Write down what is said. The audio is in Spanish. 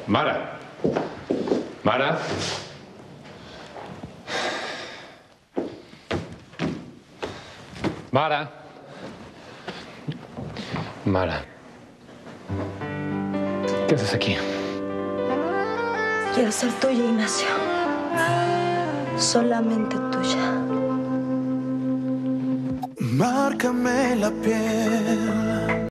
Mara. Mara. Mara. Mara. ¿Qué haces aquí? Quiero ser tuya, Ignacio. Solamente tuya. Márcame la piel.